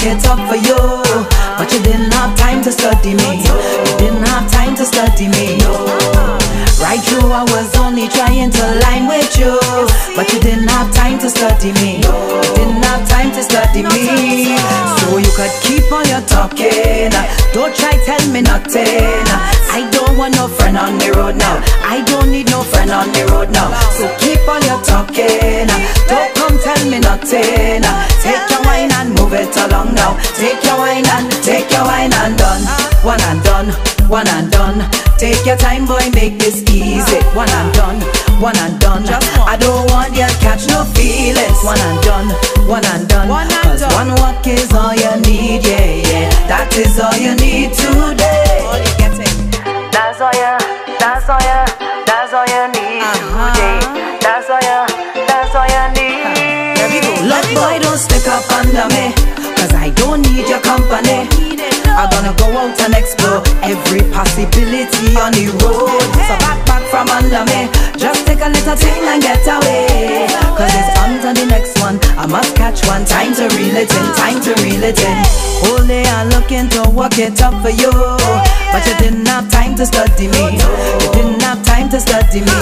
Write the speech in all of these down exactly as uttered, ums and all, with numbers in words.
it up for you, but you didn't have time to study me. You didn't have time to study me. Right through, I was only trying to line with you, but you didn't have time to study me. You didn't have time to study me. So you could keep on your talking. Don't try tell me nothing. I don't want no friend on the road now. I don't need no friend on the road now. So keep on your talking. Don't come tell me nothing. Take your wine and move it along now. Take your wine and take your wine and done. One and done, one and done. Take your time, boy, make this easy. One and done, one and done. I don't want you to catch no feelings. One and done, one and done. Cause one walk is all you need, yeah, yeah. That is all you need today. All you getting. That's all you, that's all you, that's all you need today. That's all you, that's all you need. There we go. Look, boy, don't stick up under me, cause I don't need your company. I'm gonna go out and explore every possibility on the road. So back, back from under me. Just take a little thing and get away, cause it's on to the next one. I must catch one. Time to reel it in, time to reel it in. Whole day I'm looking to work it up for you, but you didn't have time to study me. You didn't have time to study me.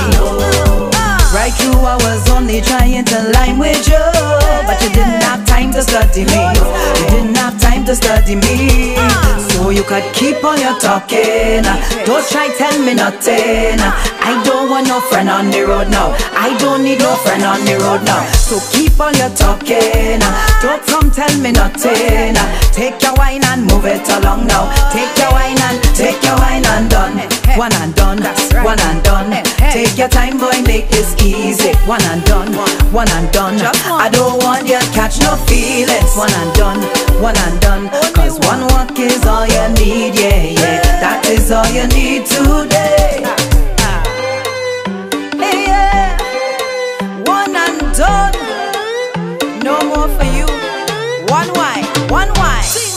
Right through, I was only trying to line with you, but you didn't have time to study me. You didn't have time to study me. So you could keep on your talking. Don't try tell me nothing. I don't want no friend on the road now. I don't need no friend on the road now. So keep on your talking. Don't come tell me nothing. Take your wine and move it along now. Take your wine and take your wine and done. One and done, one and done. Take your time, boy, make this easy. One and done, one and done. I don't want you to catch no feelings. One and done, one and done. Cause one walk is all you need, yeah, yeah. That is all you need today. Hey, yeah. One and done. No more for you. One wine, one wine.